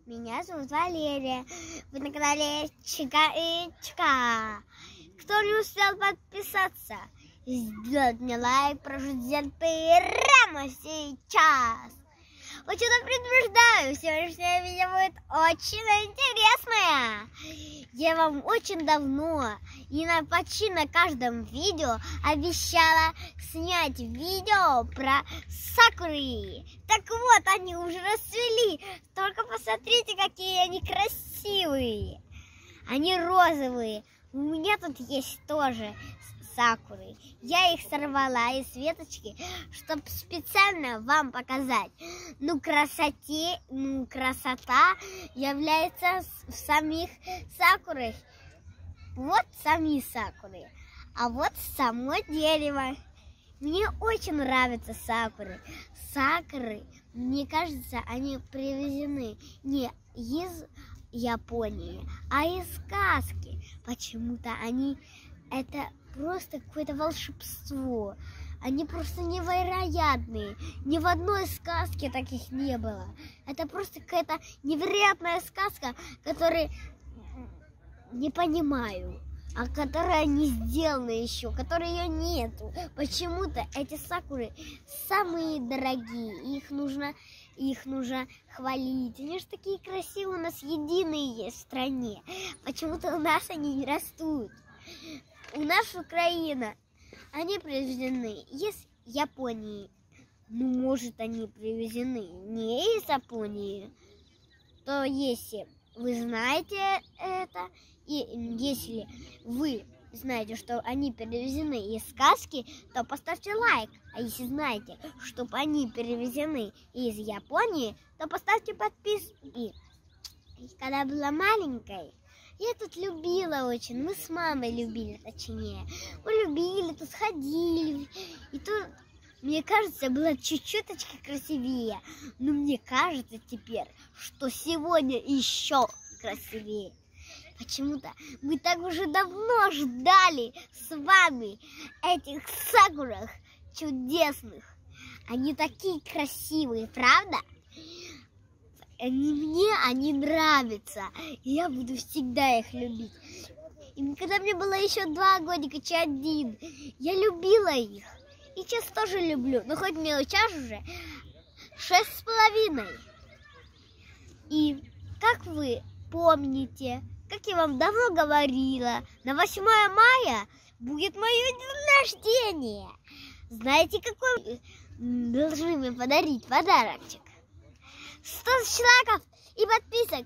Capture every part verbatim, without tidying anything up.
Меня зовут Валерия. Вы на канале Чика и Чика. Кто не успел подписаться, сделать мне лайк, прошу сделать прямо сейчас. Вот что-то предупреждаю, сегодняшнее видео будет очень интересное. Я вам очень давно и на, почти на каждом видео обещала снять видео про сакуры. Так вот, они уже расцвели. Только посмотрите, какие они красивые. Они розовые. У меня тут есть тоже сакуры. Я их сорвала из веточки, чтобы специально вам показать. Ну, красоте, ну, красота является в самих сакурах. Вот сами сакуры. А вот само дерево. Мне очень нравятся сакуры. Сакуры, мне кажется, они привезены не из Японии, а из сказки. Почему-то они это просто какое-то волшебство. Они просто невероятные. Ни в одной сказке таких не было. Это просто какая-то невероятная сказка, которую не понимаю, а которая не сделана еще, которой ее нету. Почему-то эти сакуры самые дорогие. Их нужно, их нужно хвалить. Они же такие красивые, у нас единые есть в стране. Почему-то у нас они не растут. У нас Украина, они привезены из Японии. Ну, может, они привезены не из Японии, то если вы знаете это, и если вы знаете, что они перевезены из сказки, то поставьте лайк. А если знаете, что они перевезены из Японии, то поставьте подписку. Когда была маленькой, я тут любила очень, мы с мамой любили, точнее. Мы любили, тут сходили. И тут, мне кажется, было чуть-чуть красивее. Но мне кажется теперь, что сегодня еще красивее. Почему-то мы так уже давно ждали с вами этих сакурах чудесных. Они такие красивые, правда? Они мне, они нравятся. И я буду всегда их любить. И когда мне было еще два годика, чи один, я любила их. И сейчас тоже люблю. Но хоть мне сейчас уже шесть с половиной. И как вы помните, как я вам давно говорила, на восьмое мая будет мое день рождения. Знаете, какой должны мне подарить подарочек? сто лайков и подписок.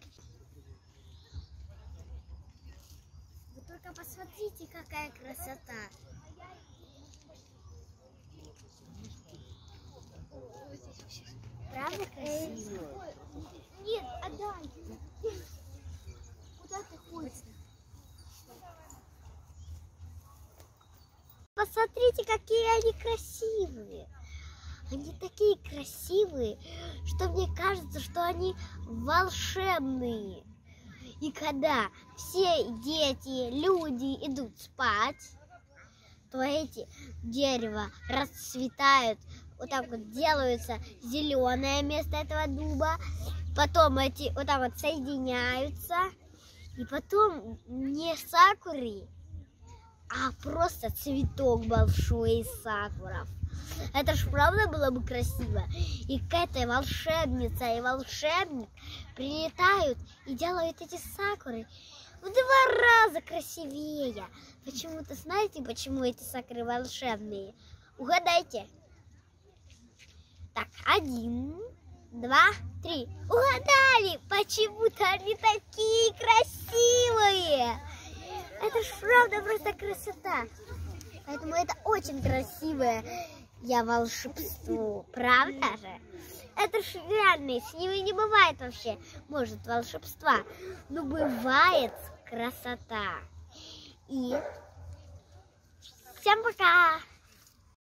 Вы только посмотрите, какая красота. Правда красиво? Нет, отдай. Куда ты ходишь? Посмотрите, какие они красивые. Они такие красивые, что мне кажется, что они волшебные. И когда все дети, люди идут спать, то эти дерева расцветают, вот так вот делаются зеленое вместо этого дуба, потом эти вот так вот соединяются, и потом не сакуры, а просто цветок большой из сакуров. Это ж правда было бы красиво. И к этой волшебнице и волшебник прилетают и делают эти сакуры в два раза красивее. Почему-то знаете, почему эти сакуры волшебные? Угадайте. Так, один, два, три. Угадали! Почему-то они такие красивые. Это ж правда просто красота. Поэтому это очень красивое я волшебство, правда же? Это ж реально, с ними не бывает вообще, может, волшебства, но бывает красота. И всем пока!